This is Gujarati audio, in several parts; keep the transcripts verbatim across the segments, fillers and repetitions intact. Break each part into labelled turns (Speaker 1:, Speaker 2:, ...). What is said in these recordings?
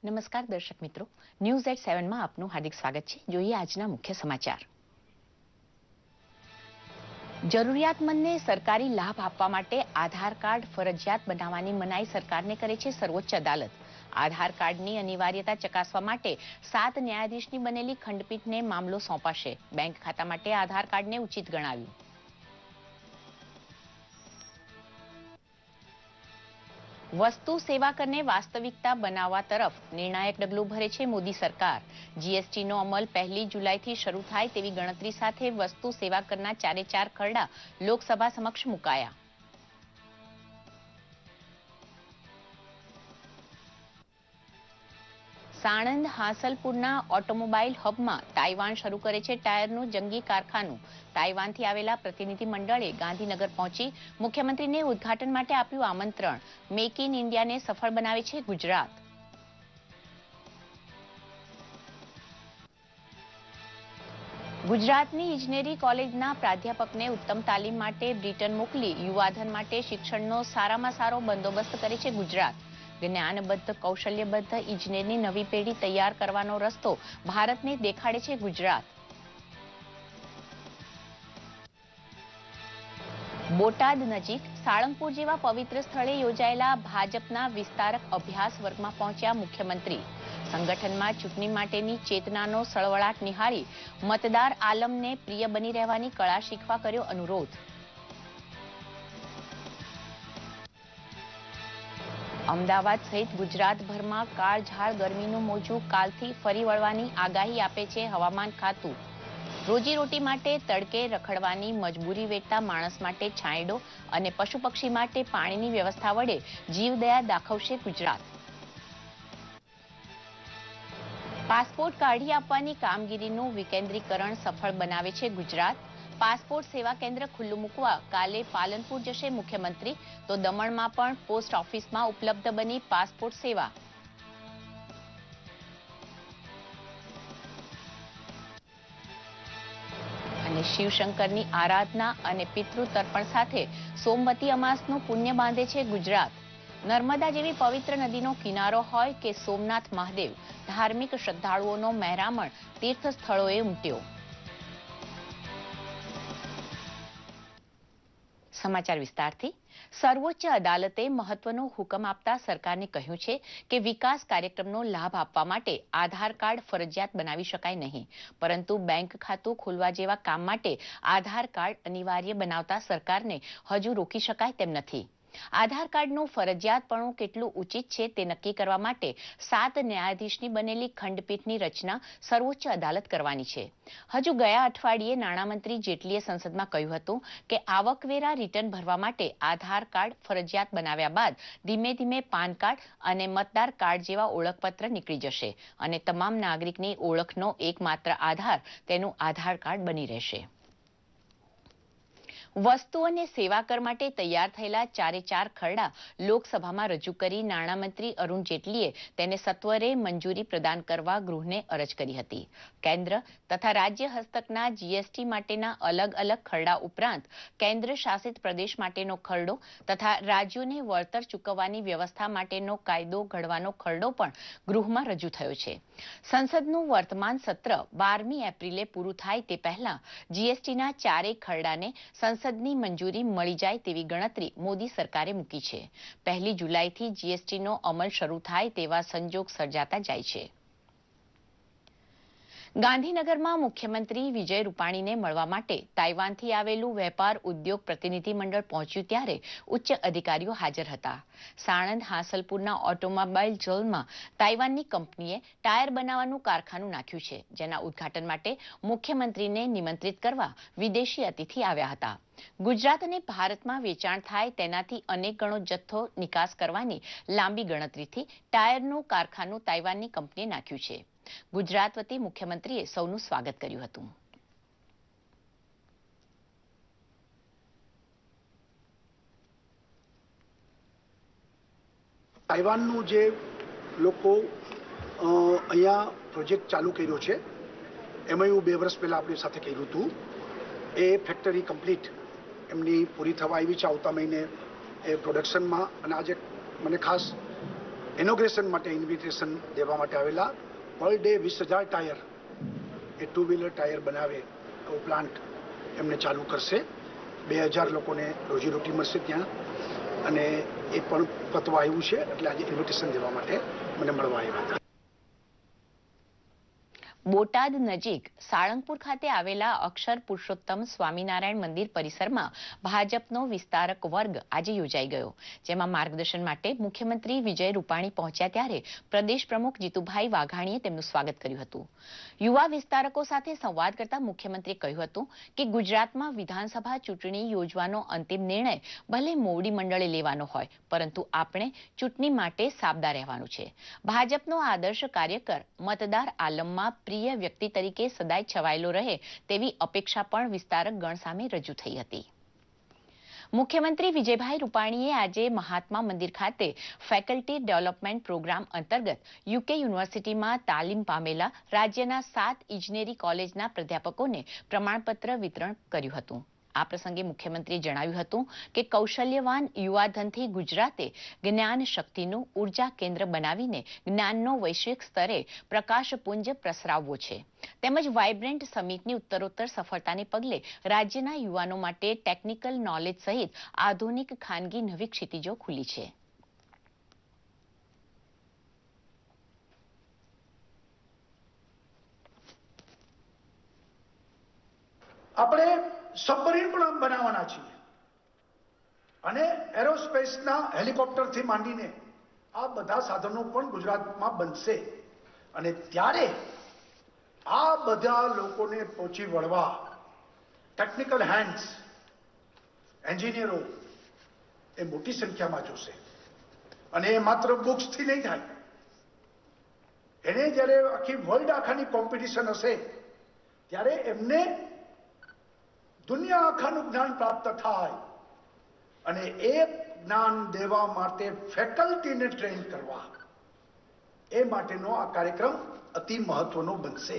Speaker 1: નમસ્કાર દર્શક મિત્રો, ન્યૂઝ એટ સેવન માં આપનું હાર્દિક સ્વાગત છે। જોઈએ આજના મુખ્ય સમાચાર। જરૂરિયાતમંદને સરકારી લાભ આપવા માટે આધાર કાર્ડ ફરજિયાત બનાવવાની મનાઈ સરકારને કરે છે સર્વોચ્ચ અદાલત। આધાર કાર્ડની અનિવાર્યતા ચકાસવા માટે સાત ન્યાયાધીશની બનેલી ખંડપીઠને મામલો સોંપાશે। બેંક ખાતા માટે આધાર કાર્ડને ઉચિત ગણાવ્યું। वस्तु सेवा करने वास्तविकता बनावा तरफ निर्णायक डगलुं भरे छे मोदी सरकार। जीएसटी नो अमल पहली जुलाई थी शुरू थाय तेवी गणतरी साथे वस्तु सेवा करना चारे चार खरड़ा लोकसभा समक्ष मुकाया। साणंद हासलपुरना ऑटोमोबाइल हबમાં તાઇવાન શરૂ કરે છે ટાયરનું જંગી કારખાનું। તાઇવાનથી આવેલા પ્રતિનિધિ મંડળે ગાંધીનગર પહોંચી મુખ્યમંત્રીને ઉદ્ઘાટન માટે આપ્યું આમંત્રણ। મેક ઇન ઇન્ડિયાને સફળ બનાવે છે ગુજરાત। ગુજરાતની ઇજનેરી કોલેજના પ્રાધ્યાપકને ઉત્તમ તાલીમ માટે બ્રિટન મોકલી યુવાધન માટે શિક્ષણનો સારામાં સારો બંદોબસ્ત કરે છે ગુજરાત। જ્ઞાનબદ્ધ કૌશલ્યબદ્ધ ઇજનેરની નવી પેઢી તૈયાર કરવાનો રસ્તો ભારતને દેખાડે છે ગુજરાત। બોટાદ નજીક સાળંગપુર જેવા પવિત્ર સ્થળે યોજાયેલા ભાજપના વિસ્તારક અભ્યાસ વર્ગમાં પહોંચ્યા મુખ્યમંત્રી। સંગઠનમાં ચૂંટણી માટેની ચેતનાનો સળવળાટ નિહાળી મતદાર આલમને પ્રિય બની રહેવાની કળા શીખવા કર્યો અનુરોધ। અમદાવાદ સહિત ગુજરાતભરમાં કાળઝાળ ગરમીનું મોજું કાલથી ફરી વળવાની આગાહી આપે છે હવામાન ખાતું। રોજીરોટી માટે તડકે રખડવાની મજબૂરી વેઠતા માણસ માટે છાંયડો અને પશુ પક્ષી માટે પાણીની વ્યવસ્થા વડે જીવદયા દાખવશે ગુજરાત। પાસપોર્ટ કાઢી આપવાની કામગીરીનું વિકેન્દ્રીકરણ સફળ બનાવે છે ગુજરાત। પાસપોર્ટ સેવા કેન્દ્ર ખુલ્લું મૂકવા કાલે પાલનપુર જશે મુખ્યમંત્રી, તો દમણમાં પણ પોસ્ટ ઓફિસમાં ઉપલબ્ધ બની પાસપોર્ટ સેવા। અને શિવશંકરની આરાધના અને પિતૃ તર્પણ સાથે સોમવતી અમાસનું પુણ્ય બાંધે છે ગુજરાત। નર્મદા જેવી પવિત્ર નદીનો કિનારો હોય કે સોમનાથ મહાદેવ, ધાર્મિક શ્રદ્ધાળુઓનો મહેરામણ તીર્થ સ્થળોએ ઉમટ્યો। સમાચાર વિસ્તારથી। સર્વોચ્ચ અદાલતે મહત્વનો હુકમ આપતા સરકારને કહ્યું છે કે વિકાસ કાર્યક્રમનો લાભ આપવા માટે આધાર કાર્ડ ફરજિયાત બનાવી શકાય નહીં, પરંતુ બેંક ખાતું ખોલવા જેવા કામ માટે આધાર કાર્ડ અનિવાર્ય બનાવતા સરકારને હજુ રોકી શકાય તેમ નથી। આધાર કાર્ડનું ફરજિયાતપણું કેટલું ઉચિત છે તે નક્કી કરવા માટે સાત ન્યાયાધીશની બનેલી ખંડપીઠની રચના સર્વોચ્ચ અદાલત કરવાની છે। હજુ ગયા અઠવાડિયે નાણામંત્રી જેટલીએ સંસદમાં કહ્યું હતું કે આવકવેરા રિટર્ન ભરવા માટે આધાર કાર્ડ ફરજિયાત બનાવ્યા બાદ ધીમે ધીમે પાન કાર્ડ અને મતદાર કાર્ડ જેવા ઓળખપત્ર નીકળી જશે અને તમામ નાગરિકની ઓળખનો એકમાત્ર આધાર તેનું આધાર કાર્ડ બની રહેશે। વસ્તુ અને સેવા કર માટે તૈયાર થયેલા ચારે ચાર ખરડા લોકસભામાં રજૂ કરી નાણામંત્રી અરુણ જેટલીએ તેને સત્વરે મંજૂરી પ્રદાન કરવા ગૃહને અરજ કરી હતી। કેન્દ્ર તથા રાજ્ય હસ્તકના જીએસટી માટેના અલગ અલગ ખરડા ઉપરાંત કેન્દ્ર શાસિત પ્રદેશ માટેનો ખરડો તથા રાજ્યોને વળતર ચૂકવવાની વ્યવસ્થા માટેનો કાયદો ઘડવાનો ખરડો પણ ગૃહમાં રજૂ થયો છે। સંસદનું વર્તમાન સત્ર બારમી એપ્રિલે પૂરું થાય તે પહેલા જીએસટીના ચારેય ખરડાને સંસદની મંજૂરી મળી જાય તેવી ગણતરી મોદી સરકારે મૂકી છે। પહેલી જુલાઈથી જીએસટીનો અમલ શરૂ થાય તેવા સંજોગ સર્જાતા જાય છે। ગાંધીનગરમાં મુખ્યમંત્રી વિજય રૂપાણીને મળવા માટે તાઇવાનથી આવેલું વેપાર ઉદ્યોગ પ્રતિનિધિ મંડળ પહોંચ્યું ત્યારે ઉચ્ચ અધિકારીઓ હાજર હતા। સાણંદ હાસલપુરના ઓટોમોબાઈલ ઝોનમાં તાઇવાનની કંપનીએ ટાયર બનાવવાનું કારખાનું નાખ્યું છે, જેના ઉદ્ઘાટન માટે મુખ્યમંત્રીને નિમંત્રિત કરવા વિદેશી અતિથિ આવ્યા હતા। ગુજરાત અને ભારતમાં વેચાણ થાય તેનાથી અનેક ગણો જથ્થો નિકાસ કરવાની લાંબી ગણતરીથી ટાયરનું કારખાનું તાઇવાનની કંપનીએ નાખ્યું છે। ગુજરાત વતી મુખ્યમંત્રીએ સૌનું સ્વાગત કર્યું હતું।
Speaker 2: તાઇવાનનું જે લોકો અહીંયા પ્રોજેક્ટ ચાલુ કર્યો છે એમાં એવું બે વર્ષ પહેલા આપણી સાથે કર્યું હતું। એ ફેક્ટરી કમ્પ્લીટ એમની પૂરી થવા આવી છે આવતા મહિને એ પ્રોડક્શનમાં। અને આજે મને ખાસ ઇનોગ્રેશન માટે ઇન્વિટેશન દેવા માટે આવેલા. પર ડે વીસ હજાર ટાયર એ ટુ વ્હીલર ટાયર બનાવે એવો પ્લાન્ટ એમને ચાલુ કરશે. બે હજાર લોકોને રોજીરોટી મળશે ત્યાં, અને એ પણ પતવા આવ્યું છે, એટલે આજે ઇન્વિટેશન દેવા માટે મને મળવા આવ્યા હતા.
Speaker 1: બોટાદ નજીક સાળંગપુર ખાતે આવેલા અક્ષર પુરુષોત્તમ સ્વામિનારાયણ મંદિર પરિસરમાં ભાજપનો વિસ્તારક વર્ગ આજે યોજાઈ ગયો, જેમાં માર્ગદર્શન માટે મુખ્યમંત્રી વિજય રૂપાણી પહોંચ્યા ત્યારે પ્રદેશ પ્રમુખ જીતુભાઈ વાઘાણીએ તેમનું સ્વાગત કર્યું હતું. યુવા વિસ્તારકો સાથે સંવાદ કરતા મુખ્યમંત્રીએ કહ્યું હતું કે ગુજરાતમાં વિધાનસભા ચૂંટણી યોજવાનો અંતિમ નિર્ણય ભલે મોવડી મંડળે લેવાનો હોય, પરંતુ આપણે ચૂંટણી માટે સાબદા રહેવાનું છે. ભાજપનો આદર્શ કાર્યકર મતદાર આલમમાં પ્રિય વ્યક્તિ તરીકે સદાય છવાયેલો રહે તેવી અપેક્ષા પણ વિસ્તારક ગણ સામે રજૂ થઈ હતી. મુખ્યમંત્રી વિજયભાઈ રૂપાણીએ આજે મહાત્મા મંદિર ખાતે ફેકલ્ટી ડેવલપમેન્ટ પ્રોગ્રામ અંતર્ગત યુકે યુનિવર્સિટીમાં તાલીમ પામેલા રાજ્યના સાત ઇજનેરી કોલેજના પ્રાધ્યાપકોને પ્રમાણપત્ર વિતરણ કર્યું હતું. આ પ્રસંગે મુખ્યમંત્રીએ જણાવ્યું હતું કે કૌશલ્યવાન યુવાધનથી ગુજરાતે જ્ઞાન શક્તિનું ઉર્જા કેન્દ્ર બનાવીને જ્ઞાનનો વૈશ્વિક સ્તરે પ્રકાશપુંજ પ્રસરાવવો છે. તેમજ વાઇબ્રન્ટ સમિટની ઉત્તરોત્તર સફળતાને પગલે રાજ્યના યુવાનો માટે ટેકનિકલ નોલેજ સહિત આધુનિક ખાનગી નવી ક્ષિતિજો ખુલી છે.
Speaker 2: આપણે સબમરીન પણ બનાવવાના છીએ, અને એરોસ્પેસના હેલિકોપ્ટરથી માંડીને આ બધા સાધનો પણ ગુજરાતમાં બનશે. અને ત્યારે આ બધા લોકોને પહોંચી વળવા ટેકનિકલ હેન્ડ્સ, એન્જિનિયરો એ મોટી સંખ્યામાં જોશે. અને એ માત્ર બુક્સથી નહીં થાય. એને જ્યારે આખી વર્લ્ડ આખાની કોમ્પિટિશન હશે ત્યારે એમને દુનિયા આખાનું જ્ઞાન પ્રાપ્ત થાય, અને એ જ્ઞાન દેવા માટે ફેકલ્ટીને ટ્રેન કરવા, એ માટેનો આ કાર્યક્રમ અતિ મહત્વનો બનશે.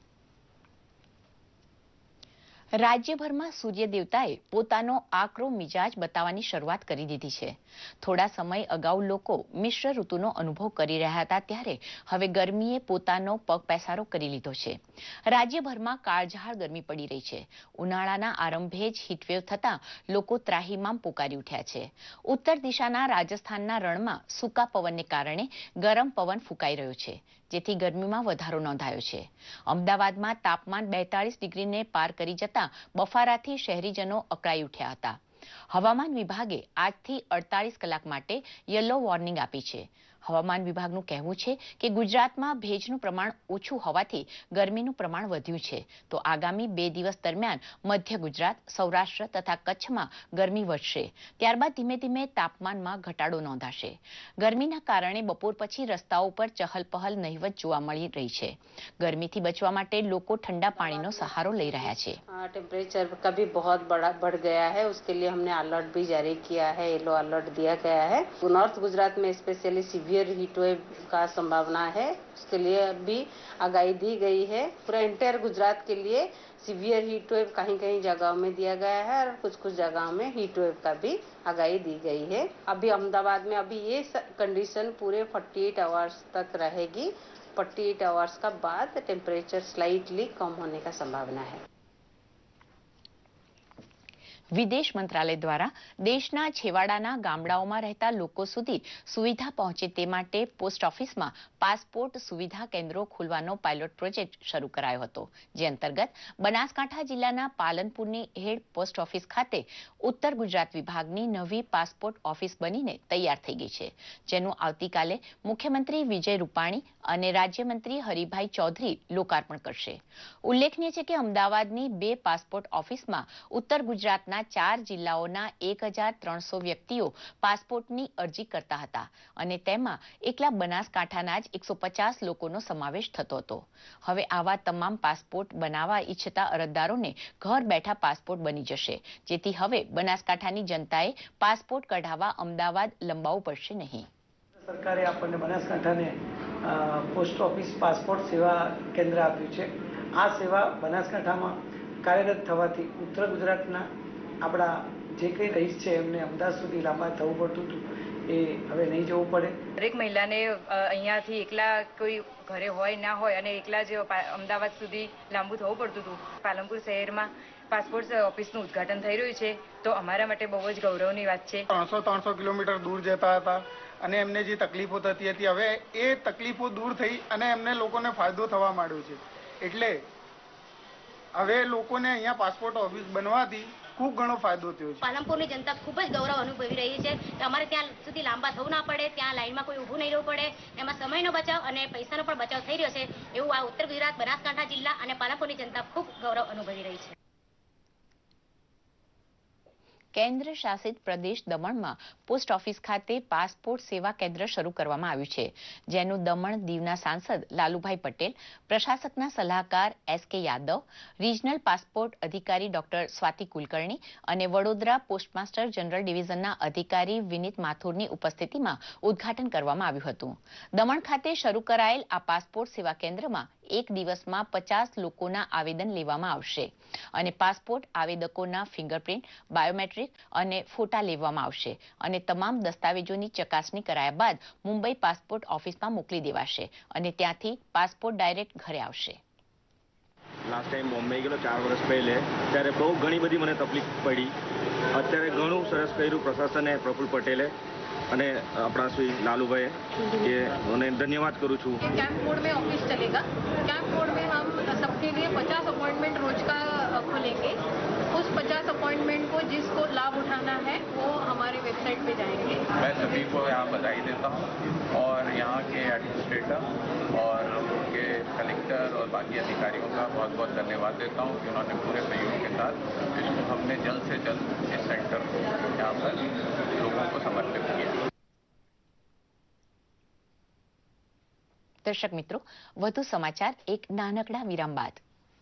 Speaker 1: રાજ્યભરમાં સૂર્ય દેવતાએ પોતાનો આકરો મિજાજ બતાવવાની શરૂઆત કરી દીધી છે. થોડા સમય અગાઉ લોકો મિશ્ર ઋતુનો અનુભવ કરી રહ્યા હતા, ત્યારે હવે ગરમીએ પોતાનો પગ પેસારો કરી લીધો છે. રાજ્યભરમાં કાળઝાળ ગરમી પડી રહી છે. ઉનાળાના આરંભે જ હીટવેવ થતા લોકો ત્રાહિમામ પોકારી ઉઠ્યા છે. ઉત્તર દિશાના રાજસ્થાનના રણમાં સૂકા પવનને કારણે ગરમ પવન ફૂંકાઈ રહ્યો છે, જેથી ગરમીમાં વધારો નોંધાયો છે. અમદાવાદમાં તાપમાન બેતાળીસ ડિગ્રીને પાર કરી જતા બફારાથી શહેરીજનો અકળાઈ ઉઠ્યા હતા. હવામાન વિભાગે આજથી અડતાલીસ કલાક માટે યલો વોર્નિંગ આપી છે. હવામાન વિભાગનું કહેવું છે કે ગુજરાતમાં ભેજનું પ્રમાણ ઓછું હોવાથી ગરમીનું પ્રમાણ વધ્યું છે, તો આગામી બે દિવસ દરમિયાન મધ્ય ગુજરાત, સૌરાષ્ટ્ર તથા કચ્છમાં ગરમી વધશે. ત્યારબાદ ધીમે ધીમે તાપમાનમાં ઘટાડો નોંધાશે. ગરમીના કારણે બપોર પછી રસ્તાઓ પર ચહલ-પહલ નહિવત જોવા મળી રહી છે. ગરમીથી બચવા માટે લોકો ઠંડા પાણીનો સહારો લઈ રહ્યા છે.
Speaker 3: टेम्परेचर का भी बहुत बड़ा बढ़ गया है, उसके लिए हमने अलर्ट भी जारी किया है, येलो अलर्ट दिया गया है. नॉर्थ गुजरात में स्पेशली सीवियर हीट वेव का संभावना है, उसके लिए भी आगाही दी गई है. पूरा इंटायर गुजरात के लिए सीवियर हीट वेव कहीं कहीं जगहों में दिया गया है, और कुछ कुछ जगहों में हीट वेव का भी आगाही दी गई है. अभी अहमदाबाद में अभी ये कंडीशन पूरे अड़तालीस आवर्स तक रहेगी. अड़तालीस आवर्स का बाद टेम्परेचर स्लाइटली कम होने का संभावना है.
Speaker 1: વિદેશ મંત્રાલય દ્વારા દેશના છેવાડાના ગામડાઓમાં રહેતા લોકો સુધી સુવિધા પહોંચે તે માટે પોસ્ટ ઓફિસમાં પાસપોર્ટ સુવિધા કેન્દ્રો ખોલવાનો પાયલોટ પ્રોજેક્ટ શરૂ કરાયો હતો, જે અંતર્ગત બનાસકાંઠા જિલ્લાના પાલનપુરની હેડ પોસ્ટ ઓફિસ ખાતે ઉત્તર ગુજરાત વિભાગની નવી પાસપોર્ટ ઓફિસ બનીને તૈયાર થઈ ગઈ છે, જેનું આવતીકાલે મુખ્યમંત્રી વિજય રૂપાણી અને રાજ્યમંત્રી હરિભાઈ ચૌધરી લોકાર્પણ કરશે. ઉલ્લેખનીય છે કે અમદાવાદની બે પાસપોર્ટ ઓફિસમાં ઉત્તર ગુજરાતના ચાર જિલ્લાઓના એક હજાર ત્રણસો વ્યક્તિઓ પાસપોર્ટની અરજી કરતા હતા, અને તેમાં એકલા બનાસકાંઠાના જ એકસો પચાસ લોકોનો સમાવેશ થતો હતો. હવે આવા તમામ પાસપોર્ટ બનાવવા ઈચ્છતા અરજદારોને ઘર બેઠા પાસપોર્ટ બની જશે, જેથી હવે બનાસકાંઠાની જનતાએ પાસપોર્ટ કઢાવવા અમદાવાદ લંબાવવું પડશે નહીં.
Speaker 4: સરકારે આપણને બનાસકાંઠાને પોસ્ટ ઓફિસ પાસપોર્ટ સેવા કેન્દ્ર આપ્યું છે. આ સેવા બનાસકાંઠામાં કાર્યરત થવાથી ઉત્તર ગુજરાતના આપણા જે કંઈ રહીશ છે એમને અમદાવાદ સુધી લાંબા થવું પડતું હતું, એ હવે નહીં જવું પડે.
Speaker 5: દરેક મહિલાને અહીંયાથી એકલા કોઈ ઘરે હોય ના હોય અને એકલા જ અમદાવાદ સુધી લાંબુ થવું પડતું હતું. પાલનપુર શહેરમાં પાસપોર્ટ ઓફિસનું ઉદ્ઘાટન થઈ રહ્યું છે તો અમારા માટે બહુ જ ગૌરવની વાત છે.
Speaker 6: ત્રણસો ત્રણસો કિલોમીટર દૂર જતા હતા અને એમને જે તકલીફો થતી હતી હવે એ તકલીફો દૂર થઈ અને એમને લોકોને ફાયદો થવા માંડ્યો છે. એટલે હવે લોકોને અહીંયા પાસપોર્ટ ઓફિસ બનવાથી ખૂબ ઘણો ફાયદો થયો છે.
Speaker 7: પાલનપુરની જનતા ખૂબ જ ગૌરવ અનુભવી રહી છે કે અમારે ત્યાં સુધી લાંબા થવું ના પડે, ત્યાં લાઈનમાં કોઈ ઊભું નહીં રહેવું પડે, એમાં સમયનો બચાવ અને પૈસાનો પણ બચાવ થઈ રહ્યો છે. એવું આ ઉત્તર ગુજરાત, બનાસકાંઠા જિલ્લા અને પાલનપુરની જનતા ખૂબ ગૌરવ અનુભવી રહી છે.
Speaker 1: કેન્દ્ર શાસિત પ્રદેશ દમણમાં પોસ્ટ ઓફિસ ખાતે પાસપોર્ટ સેવા કેન્દ્ર શરૂ કરવામાં આવ્યું છે, જેનું દમણ દીવના સાંસદ લાલુભાઈ પટેલ, પ્રશાસકના સલાહકાર S K Yadav, regional passport અધિકારી ડોક્ટર સ્વાતિ કુલકર્ણી અને વડોદરા પોસ્ટમાસ્ટર જનરલ ડિવિઝનના અધિકારી વિનીત માથુરની ઉપસ્થિતિમાં ઉદ્ઘાટન કરવામાં આવ્યું હતું. દમણ ખાતે શરૂ કરાયેલ આ પાસપોર્ટ સેવા કેન્દ્રમાં એક દિવસમાં પચાસ લોકોના આવેદન લેવામાં આવશે અને પાસપોર્ટ આવેદકોના ફિંગરપ્રિન્ટ, બાયોમેટ્રિક અને ફોટા લેવામાં આવશે અને તમામ દસ્તાવેજોની ચકાસણી કરાયા બાદ મુંબઈ પાસપોર્ટ ઓફિસમાં મોકલી દેવાશે અને ત્યાંથી પાસપોર્ટ ડાયરેક્ટ ઘરે આવશે.
Speaker 8: લાસ્ટ ટાઈમ બોમ્બે ગયેલો ચાર વર્ષ પહેલે, ત્યારે બહુ ઘણી બધી મને તકલીફ પડી. અત્યારે ઘણું સરસ કર્યું પ્રશાસને, પ્રફુલ પટેલે અને अपना श्री लालूभाई ये उन्हें धन्यवाद करूँ छू.
Speaker 9: कैंप मोड में ऑफिस चलेगा. कैंप मोड में हम सबके लिए पचास अपॉइंटमेंट रोज का खोलेंगे. उस पचास अपॉइंटमेंट को जिसको लाभ उठाना है वो हमारे वेबसाइट पे जाएंगे.
Speaker 10: मैं सभी को यहाँ बधाई देता हूँ और यहाँ के एडमिनिस्ट्रेटर और उनके कलेक्टर और बाकी अधिकारियों का बहुत बहुत धन्यवाद देता हूँ कि उन्होंने पूरे सहयोग के साथ इसको हमने जल्द से जल्द इस सेंटर को यहाँ पर लोगों को समर्पित किया.
Speaker 1: દર્શક મિત્રો, વધુ સમાચાર એક નાનકડા વિરામ બાદ.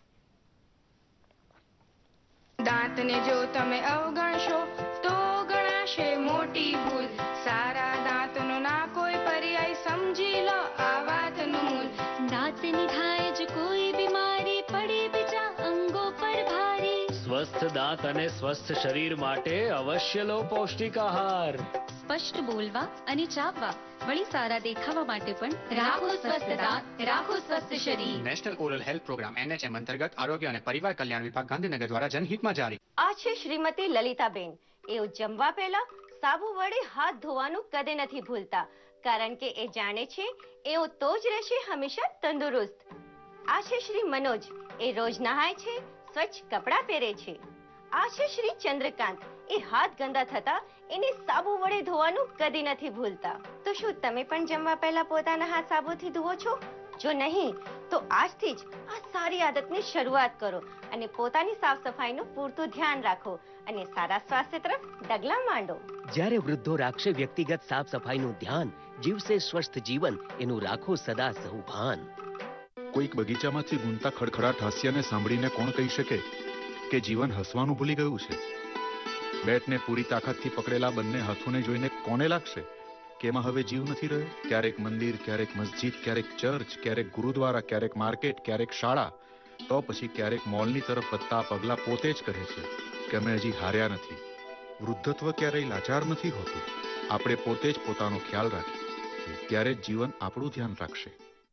Speaker 11: દાંતને જો તમે અવગણશો તો ગણાશે મોટી ભૂલ. સારા દાંતનો ના કોઈ પર્યાય, સમજી લો આ વાતનું મૂળ.
Speaker 12: દાંતની થાય જ કોઈ બીમારી, પડે બીજા અંગો પર ભારી.
Speaker 13: સ્વસ્થ દાંત અને સ્વસ્થ શરીર માટે અવશ્ય લો પૌષ્ટિક આહાર.
Speaker 12: સ્પષ્ટ બોલવા અને ચાવવા, વળી સારા દેખાવા માટે પણ રાખો સ્વસ્થ દાંત, રાખો સ્વસ્થ શરીર.
Speaker 14: National oral health programme N H M અંતર્ગત આરોગ્ય અને પરિવાર કલ્યાણ વિભાગ ગાંધીનગર દ્વારા જનહિતમાં જારી.
Speaker 15: આ છે શ્રીમતી લલિતાબેન. એઓ જમવા પહેલા સાબુ વડે હાથ ધોવાનું કદે નથી ભૂલતા, કારણ કે એ જાણે છે એઓ તો જ રહેશે હંમેશા તંદુરસ્ત. આ છે શ્રી મનોજ. એ રોજ નહાય છે, સ્વચ્છ કપડાં પહેરે છે. આ છે શ્રી ચંદ્રકાંત. એ હાથ ગંદા થતા એને સાબુ વડે ધોવાનું કદી નથી ભૂલતા. તો શું તમે પણ જમવા પહેલા પોતાના હાથ સાબુથી ધુઓ છો? જો નહીં તો આજથી જ આ સારી આદતની શરૂઆત કરો અને પોતાની સાફ સફાઈનું પૂરતું ધ્યાન રાખો અને સારા સ્વાસ્થ્ય તરફ ડગલા માંડો.
Speaker 16: જ્યારે વૃદ્ધો રાખશે વ્યક્તિગત સાફ સફાઈનું ધ્યાન, જીવશે સ્વસ્થ જીવન, એનું રાખો સદા સહુ ભાન.
Speaker 17: કોઈક બગીચામાંથી ગુંતા ખડખડાટ હાસ્યને સાંભળીને કોણ કહી શકે કે જીવન હસવાનું ભૂલી ગયું છે? બેટને પૂરી તાકાતથી પકડેલા બંને હાથોને જોઈને કોને લાગશે કે એમાં હવે જીવ નથી રહ્યો? ક્યારેક મંદિર, ક્યારેક મસ્જિદ, ક્યારેક ચર્ચ, ક્યારેક ગુરુદ્વારા, ક્યારેક માર્કેટ, ક્યારેક શાળા, તો પછી ક્યારેક મોલની તરફ વધતા પગલા પોતે જ કહે છે કે અમે હજી હાર્યા નથી. વૃદ્ધત્વ ક્યારેય લાચાર નથી હોતું. આપણે પોતે જ પોતાનો ખ્યાલ રાખીએ ત્યારે જ જીવન આપણું ધ્યાન રાખશે.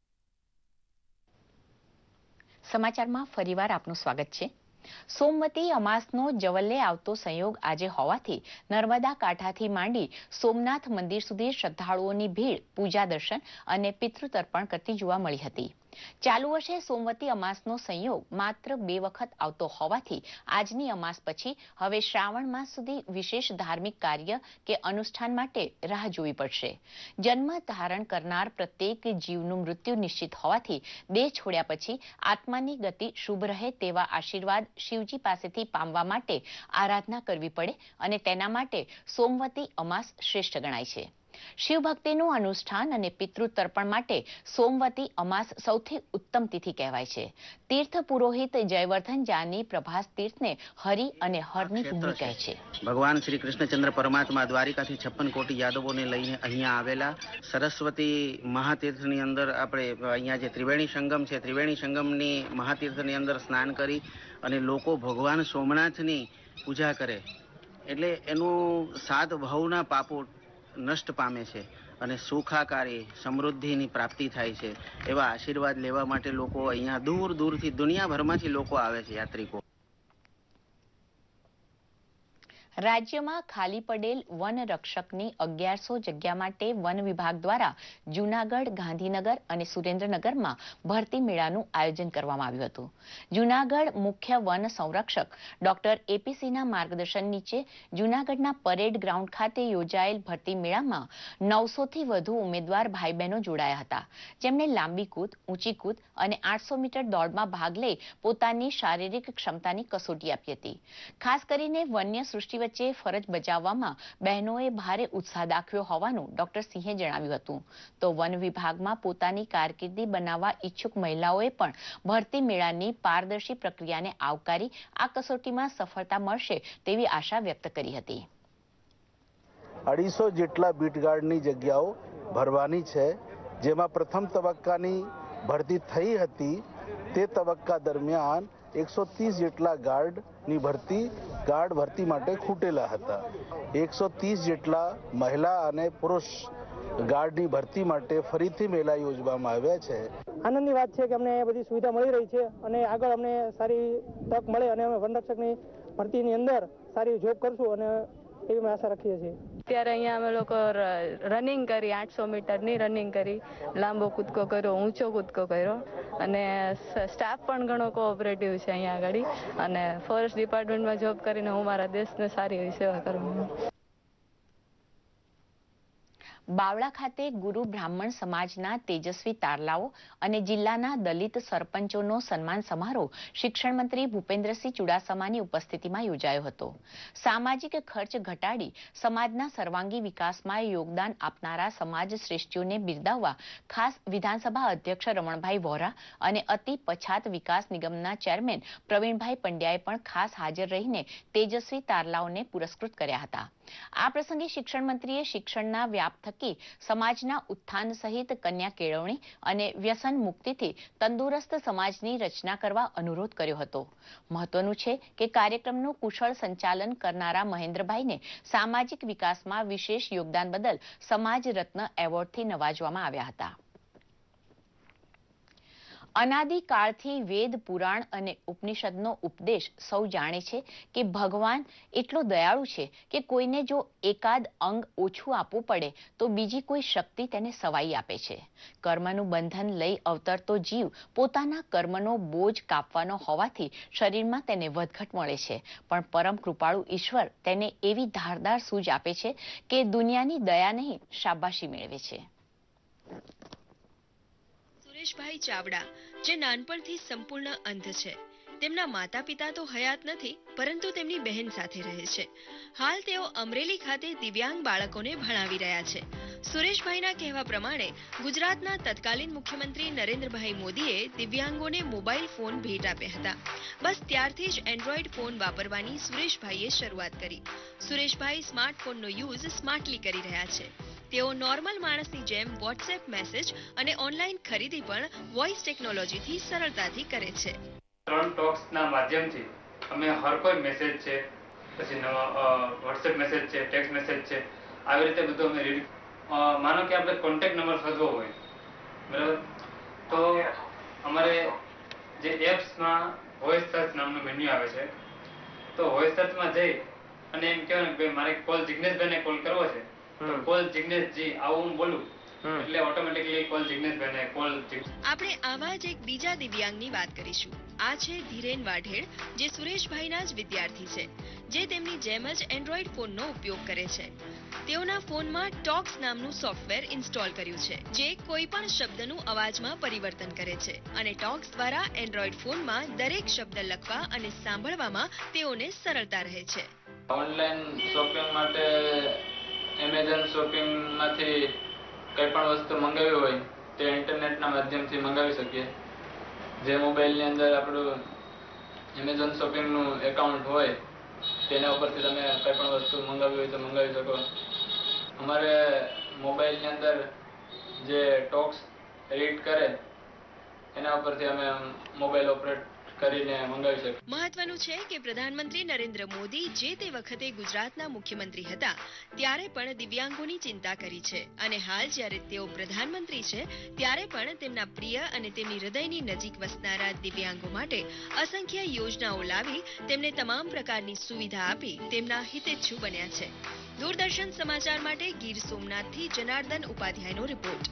Speaker 1: સમાચારમાં ફરીવાર આપનું સ્વાગત છે. સોમવતી અમાસનો જવલ્લે આવતો સંયોગ આજે હોવાથી નર્મદા કાંઠાથી માંડી સોમનાથ મંદિર સુધી શ્રદ્ધાળુઓની ભીડ પૂજા દર્શન અને પિતૃતર્પણ કરતી જોવા મળી હતી. ચાલુ વર્ષે સોમવતી અમાસનો સંયોગ માત્ર બે વખત આવતો હોવાથી આજની અમાસ પછી હવે શ્રાવણ માસ સુધી વિશેષ ધાર્મિક કાર્ય કે અનુષ્ઠાન માટે રાહ જોવી પડશે. જન્મ ધારણ કરનાર પ્રત્યેક જીવનું મૃત્યુ નિશ્ચિત હોવાથી દેહ છોડ્યા પછી આત્માની ગતિ શુભ રહે તેવા આશીર્વાદ શિવજી પાસેથી પામવા માટે આરાધના કરવી પડે અને તેના માટે સોમવતી અમાસ શ્રેષ્ઠ ગણાય છે. શિવ ભક્તિનું અનુષ્ઠાન અને પિતૃતર્પણ માટે સોમવતી અમાસ સૌથી ઉત્તમ તિથિ કહેવાય છે. તીર્થ પુરોહિત જયવર્ધન જાની પ્રભાસ તીર્થને હરિ અને હરની ભૂમિ કહે છે.
Speaker 18: ભગવાન શ્રી કૃષ્ણચંદ્ર પરમાત્મા દ્વારિકાથી છપ્પન કોટી યાદવોને લઈને અહીંયા આવેલા સરસ્વતી મહાતીર્થની અંદર આપણે અહીંયા જે ત્રિવેણી સંગમ છે, ત્રિવેણી સંગમની મહાતીર્થની અંદર સ્નાન કરી અને લોકો ભગવાન સોમનાથની પૂજા કરે એટલે એનું સાત ભવના પાપો નષ્ટ પામે છે અને સુખાકારી સમૃદ્ધિની પ્રાપ્તિ થાય છે એવા આશીર્વાદ લેવા માટે લોકો અહીંયા દૂર દૂરથી દુનિયાભરમાંથી લોકો આવે છે, યાત્રિકો.
Speaker 1: રાજ્યમાં ખાલી પડેલ વન રક્ષકની અગિયારસો જગ્યા માટે વન વિભાગ દ્વારા જૂનાગઢ, ગાંધીનગર અને સુરેન્દ્રનગરમાં ભરતી મેળાનું આયોજન કરવામાં આવ્યું હતું. જૂનાગઢ મુખ્ય વન સંરક્ષક ડોક્ટર એપીસીના માર્ગદર્શન નીચે જૂનાગઢના પરેડ ગ્રાઉન્ડ ખાતે યોજાયેલ ભરતી મેળામાં નવસો થી વધુ ઉમેદવાર ભાઈ બહેનો જોડાયા હતા, જેમણે લાંબી કૂદ, ઊંચી કૂદ અને આઠસો મીટર દોડમાં ભાગ લઈ પોતાની શારીરિક ક્ષમતાની કસોટી આપી હતી. ખાસ કરીને વન્ય સૃષ્ટિ વચ્ચે ફરજ બજાવવામાં બહેનોએ ભારે ઉત્સાહ દાખવ્યો હોવાનું ડોક્ટર સિંહે જણાવ્યું હતું. તો વન વિભાગમાં પોતાની કારકિર્દી બનાવવા ઈચ્છુક મહિલાઓએ પણ ભરતી મેળાની પારદર્શી પ્રક્રિયાને આવકારી આ કસોટીમાં સફળતા મળશે તેવી આશા વ્યક્ત કરી હતી.
Speaker 19: અઢીસો જેટલા બીટગાર્ડની જગ્યાઓ ભરવાની છે, જેમાં પ્રથમ તબક્કાની ભરતી થઈ હતી તે તબક્કા દરમિયાન એકસો ત્રીસ જેટલા ગાર્ડની ભરતી ગાર્ડ ભરતી માટે ખૂટેલા હતા. એકસો ત્રીસ જેટલા મહિલા અને પુરુષ ગાર્ડની ભરતી માટે ફરીથી મેળા યોજવામાં આવ્યા છે.
Speaker 20: આનંદની વાત છે કે અમને બધી સુવિધા મળી રહી છે અને આગળ અમને સારી તક મળે અને અમે વનરક્ષકની ભરતીની અંદર સારી જોબ કરશું અને એવી અમે આશા રાખીએ છીએ.
Speaker 21: અત્યારે અહીંયા અમે લોકો રનિંગ કરી, આઠસો મીટરની રનિંગ કરી, લાંબો કૂદકો કર્યો, ઊંચો કૂદકો કર્યો અને સ્ટાફ પણ ઘણો કોઓપરેટિવ છે અહીંયા આગળ અને ફોરેસ્ટ ડિપાર્ટમેન્ટમાં જોબ કરીને હું મારા દેશને સારી એવી સેવા કરું.
Speaker 1: બાવળા ખાતે ગુરુ બ્રાહ્મણ સમાજના તેજસ્વી તારલાઓ અને જિલ્લાના દલિત સરપંચોનો સન્માન સમારોહ શિક્ષણ મંત્રી ભૂપેન્દ્રસિંહ ચુડાસમાની ઉપસ્થિતિમાં યોજાયો હતો. સામાજિક ખર્ચ ઘટાડી સમાજના સર્વાંગી વિકાસમાં યોગદાન આપનારા સમાજ શ્રેષ્ઠીઓને બિરદાવવા ખાસ વિધાનસભા અધ્યક્ષ રમણભાઈ વોરા અને અતિ પછાત વિકાસ નિગમના ચેરમેન પ્રવીણભાઈ પંડ્યાએ પણ ખાસ હાજર રહીને તેજસ્વી તારલાઓને પુરસ્કૃત કર્યા હતા. આ પ્રસંગે શિક્ષણ મંત્રીએ શિક્ષણના વ્યાપ થકી સમાજના ઉત્થાન સહિત કન્યા કેળવણી અને વ્યસન મુક્તિથી તંદુરસ્ત સમાજની રચના કરવા અનુરોધ કર્યો હતો. મહત્વનું છે કે કાર્યક્રમનું કુશળ સંચાલન કરનારા મહેન્દ્રભાઈને સામાજિક વિકાસમાં વિશેષ યોગદાન બદલ સમાજ રત્ન એવોર્ડથી નવાજવામાં આવ્યા હતા. અનાદિકાળથી વેદ, પુરાણ અને ઉપનિષદનો ઉપદેશ સૌ જાણે છે કે ભગવાન એટલો દયાળુ છે કે કોઈને જો એકાદ અંગ ઓછું આપવું પડે તો બીજી કોઈ શક્તિ તેને સવાઈ આપે છે. કર્મનું બંધન લઈ અવતરતો જીવ પોતાના કર્મનો બોજ કાપવાનો હોવાથી શરીરમાં તેને વધઘટ મળે છે, પણ પરમ કૃપાળુ ઈશ્વર તેને એવી ધારદાર સૂઝ આપે છે કે દુનિયાની દયા નહીં, શાબાશી મેળવે છે.
Speaker 22: સુરેશભાઈ ચાવડા, જે નાનપણથી સંપૂર્ણ અંધ છે, તેમના માતા પિતા તો હયાત નથી, પરંતુ તેમની બહેન સાથે રહે છે. હાલ તેઓ અમરેલી ખાતે દિવ્યાંગ બાળકોને ભણાવી રહ્યા છે. સુરેશભાઈના કહેવા પ્રમાણે ગુજરાતના તત્કાલીન મુખ્યમંત્રી નરેન્દ્રભાઈ મોદીએ દિવ્યાંગોને મોબાઈલ ફોન ભેટ આપ્યા હતા. બસ ત્યારથી જ એન્ડ્રોઈડ ફોન વાપરવાની સુરેશભાઈએ શરૂઆત કરી. સુરેશભાઈ સ્માર્ટફોનનો યુઝ સ્માર્ટલી કરી રહ્યા છે. તેઓ નોર્મલ માણસની જેમ વોટ્સએપ મેસેજ અને ઓનલાઈન ખરીદી પણ વોઇસ ટેકનોલોજીથી સરળતાથી કરે છે.
Speaker 23: ત્રણ ટોક્સના માધ્યમથી અમે હર કોઈ મેસેજ છે, પછી વોટ્સએપ મેસેજ છે, ટેક્સ્ટ મેસેજ છે, આવી રીતે બધું અમે રીડ માનો કે આપણે કોન્ટેક્ટ નંબર શોધવો હોય, બરાબર, તો અમારે જે એપ્સમાં વોઇસ સર્ચ નામનું મેન્યુ આવે છે, તો વોઇસ સર્ચમાં જઈ અને એમ કહેવાય કે મારે કોલ જિગ્નેશભાઈને કોલ કરવો છે, તો કોલ જિગ્નેશજી આવું હું બોલું એટલે ઓટોમેટિકલી કોલ જિગ્નેશભાઈને કોલ.
Speaker 22: આપણે આવા જ એક બીજા દિવ્યાંગની વાત કરીશું. આ છે ધીરેન વાઢેડ, જે સુરેશભાઈના જ વિદ્યાર્થી છે, જે તેમની જેમ જ એન્ડ્રોઈડ ફોનનો ઉપયોગ કરે છે. તેઓના ફોનમાં ટોક્સ નામનું સોફ્ટવેર ઇન્સ્ટોલ કર્યું છે, જે કોઈ પણ શબ્દનું અવાજમાં પરિવર્તન કરે છે અને ટોક્સ દ્વારા એન્ડ્રોઈડ ફોનમાં દરેક શબ્દ લખવા અને સાંભળવામાં તેઓને સરળતા રહે છે.
Speaker 24: ઓનલાઈન શોપિંગ માટે એમેઝોન શોપિંગમાંથી કંઈ પણ વસ્તુ મંગાવી હોય તે ઇન્ટરનેટના માધ્યમથી મંગાવી શકીએ. જે મોબાઈલની અંદર આપણું એમેઝોન શોપિંગનું એકાઉન્ટ હોય તેના ઉપરથી તમે કંઈ પણ વસ્તુ મંગાવી હોય તો મંગાવી શકો. અમારે મોબાઈલની અંદર જે ટોક્સ રીડ કરે એના ઉપરથી અમે મોબાઈલ ઓપરેટ કરીને મંગાવી શકે.
Speaker 22: મહત્વનું છે કે પ્રધાનમંત્રી નરેન્દ્ર મોદી જે તે વખતે ગુજરાતના મુખ્યમંત્રી હતા ત્યારે પણ દિવ્યાંગોની ચિંતા કરી છે અને હાલ જ્યારે તેઓ પ્રધાનમંત્રી છે ત્યારે પણ તેમના પ્રિય અને તેમની હૃદયની નજીક વસનારા દિવ્યાંગો માટે અસંખ્ય યોજનાઓ લાવી તેમને તમામ પ્રકારની સુવિધા આપી તેમના હિતેચ્છુ બન્યા છે. દૂરદર્શન સમાચાર માટે ગીર સોમનાથથી જનાર્દન ઉપાધ્યાયનો રિપોર્ટ.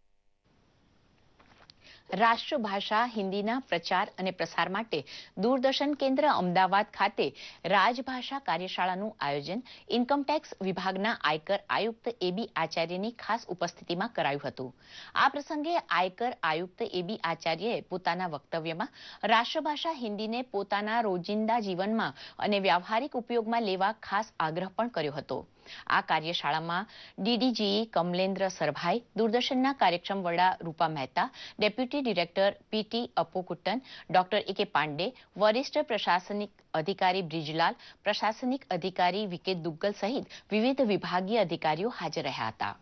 Speaker 1: રાષ્ટ્રભાષા હિન્દીના પ્રચાર અને પ્રસાર માટે દૂરદર્શન કેન્દ્ર અમદાવાદ ખાતે રાજભાષા કાર્યશાળાનું આયોજન ઇન્કમટેક્સ વિભાગના આયકર આયુક્ત એબી આચાર્યની ખાસ ઉપસ્થિતિમાં કરાયું હતું. આ પ્રસંગે આયકર આયુક્ત એબી આચાર્યએ પોતાના વક્તવ્યમાં રાષ્ટ્રભાષા હિન્દીને પોતાના રોજિંદા જીવનમાં અને વ્યવહારિક ઉપયોગમાં લેવા ખાસ આગ્રહ પણ કર્યો હતો. આ કાર્યશાળામાં ડીડીજી કમલેન્દ્ર સરભાઈ, દૂરદર્શનના કાર્યક્રમ વડા Rupa Mehta, deputy director PT Appukuttan, doctor A K Pandey, વરિષ્ઠ પ્રશાસનિક અધિકારી બ્રિજરાલ, પ્રશાસનિક અધિકારી વિકે દુગ્ગલ સહિત વિવિધ વિભાગીય અધિકારીઓ હાજર રહ્યા હતા.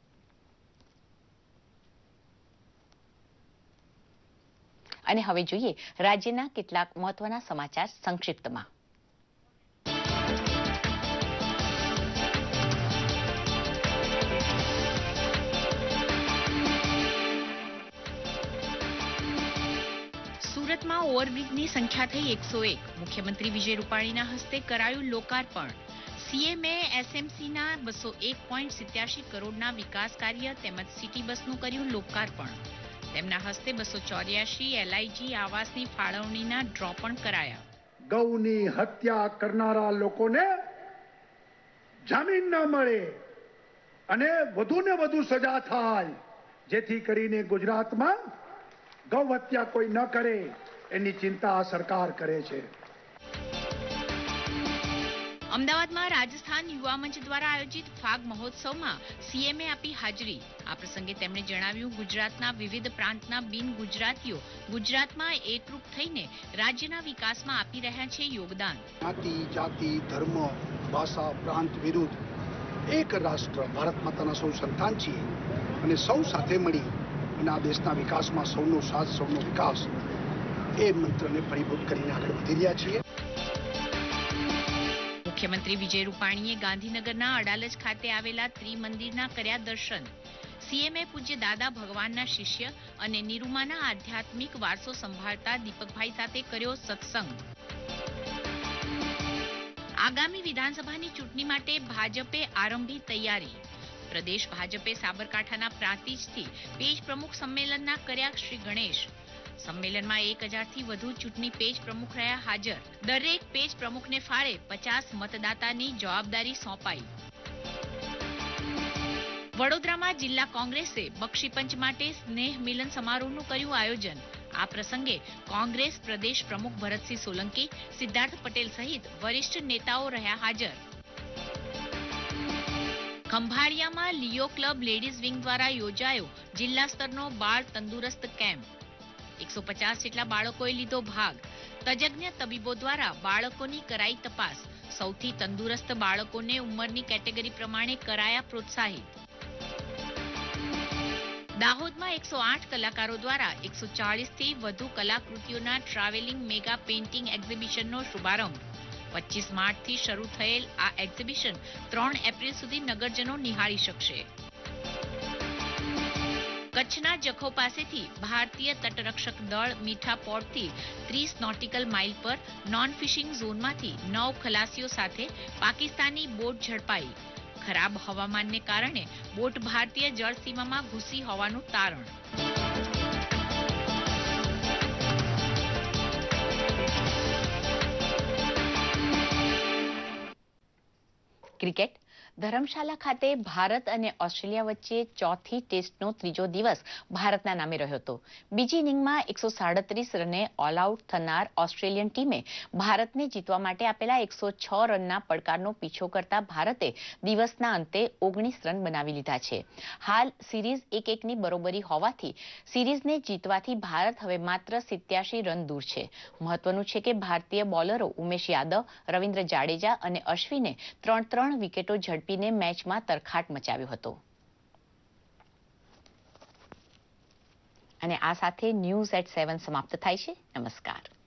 Speaker 1: અને હવે જોઈએ રાજ્યના કેટલાક મહત્વના સમાચાર સંક્ષિપ્તમાં.
Speaker 2: સુરતમાં ઓવરબ્રિજની સંખ્યા થઈ એકસો એક. મુખ્યમંત્રી વિજય રૂપાણીના હસ્તે કરાયું લોકાર્પણ. સીએમએ એસએમસીના બસો એક પોઈન્ટ સિત્યાસી કરોડના વિકાસ કાર્ય તેમજ સિટી બસનું કર્યું લોકાર્પણ. તેમના હસ્તે બસો ચોર્યાસી એલઆઈજી આવાસની ફાળવણીના ડ્રો પણ કરાયા.
Speaker 3: ગૌની હત્યા કરનારા લોકોને જામીન ન મળે અને વધુ ને વધુ સજા થાય, જેથી કરીને ગુજરાતમાં ગૌ હત્યા કોઈ ન કરે એની ચિંતા સરકાર કરે છે.
Speaker 2: અમદાવાદમાં રાજસ્થાન યુવા મંચ દ્વારા આયોજિત ફાગ મહોત્સવમાં સીએમએ આપી હાજરી. આ પ્રસંગે તેમણે જણાવ્યું, ગુજરાતના વિવિધ પ્રાંતના બિન ગુજરાતીઓ ગુજરાતમાં એકરૂપ થઈને રાજ્યના વિકાસમાં આપી રહ્યા છે યોગદાન.
Speaker 3: જ્ઞાતિ, જાતિ, ધર્મ, ભાષા, પ્રાંત વિરુદ્ધ એક રાષ્ટ્ર ભારત માતાના સૌ સંતાન છીએ અને સૌ સાથે મળી અને આ દેશના વિકાસમાં સૌનો સાથ, સૌનો વિકાસ એ મંત્રને ફળીભૂત કરીને આગળ વધી રહ્યા છીએ.
Speaker 2: મુખ્યમંત્રી વિજય રૂપાણીએ ગાંધીનગરના અડાલજ ખાતે આવેલા ત્રિમંદિરના કર્યા દર્શન. સીએમએ પૂજ્ય દાદા ભગવાનના શિષ્ય અને નિરૂમાના આધ્યાત્મિક વારસો સંભાળતા દીપકભાઈ સાથે કર્યો સત્સંગ. આગામી વિધાનસભાની ચૂંટણી માટે ભાજપે આરંભી તૈયારી. પ્રદેશ ભાજપે સાબરકાંઠાના પ્રાંતિજથી પેજ પ્રમુખ સંમેલનના કર્યા શ્રી ગણેશ. સંમેલનમાં એક હજારથી વધુ ચૂંટણી પેજ પ્રમુખ રહ્યા હાજર. દરેક પેજ પ્રમુખને ફાળે પચાસ મતદાતાની જવાબદારી સોંપાઈ. વડોદરામાં જિલ્લા કોંગ્રેસે બક્ષીપંચ માટે સ્નેહ મિલન સમારોહનું કર્યું આયોજન. આ પ્રસંગે કોંગ્રેસ પ્રદેશ પ્રમુખ ભરતસિંહ સોલંકી, સિદ્ધાર્થ પટેલ સહિત વરિષ્ઠ નેતાઓ રહ્યા હાજર. ખંભાળિયામાં લિયો ક્લબ લેડીઝ વિંગ દ્વારા યોજાયો જિલ્લા સ્તરનો બાળ તંદુરસ્ત કેમ્પ. એકસો પચાસ જેટલા બાળકોએ લીધો ભાગ. તજજ્ઞ તબીબો દ્વારા બાળકોની કરાઈ તપાસ. સૌથી તંદુરસ્ત બાળકોને ઉંમરની કેટેગરી પ્રમાણે કરાયા પ્રોત્સાહિત. દાહોદમાં એકસો આઠ કલાકારો દ્વારા એકસો ચાલીસ થી વધુ કલાકૃતિઓના ટ્રાવેલિંગ મેગા પેઇન્ટિંગ એક્ઝિબિશનનો શુભારંભ. પચીસ માર્ચથી શરૂ થયેલ આ એક્ઝિબિશન ત્રણ એપ્રિલ સુધી નગરજનો નિહાળી શકશે. કચ્છના જખો પાસેથી ભારતીય તટરક્ષક દળ મીઠા પોર્ટથી ત્રીસ નોટિકલ માઇલ પર નોન ફિશિંગ ઝોનમાંથી નવ ખલાસીઓ સાથે પાકિસ્તાની બોટ ઝડપાઈ. ખરાબ હવામાનને કારણે બોટ ભારતીય જળસીમામાં ઘૂસી હોવાનું તારણ. ક્રિકેટ. ધરમશાલા ખાતે ભારત અને ઓસ્ટ્રેલિયા વચ્ચે ચોથી ટેસ્ટનો ત્રીજો દિવસ ભારતના નામે રહ્યો હતો. બીજી ઇનિંગમાં એકસો સાડત્રીસ રને ઓલ આઉટ થનાર ઓસ્ટ્રેલિયન ટીમે ભારતને જીતવા માટે આપેલા એકસો છ રનના પડકારનો પીછો કરતા ભારતે દિવસના અંતે ઓગણીસ રન બનાવી લીધા છે. હાલ સિરીઝ એક એકની બરોબરી હોવાથી સિરીઝને જીતવાથી ભારત હવે માત્ર સિત્યાસી રન દૂર છે. મહત્વનું છે કે ભારતીય બોલરો ઉમેશ યાદવ, રવિન્દ્ર જાડેજા અને અશ્વિને ત્રણ ત્રણ વિકેટો ઝડપી મેચમાં તરખાટ મચાવ્યો હતો. અને આ સાથે ન્યૂઝ એટ સેવન સમાપ્ત થાય છે. નમસ્કાર.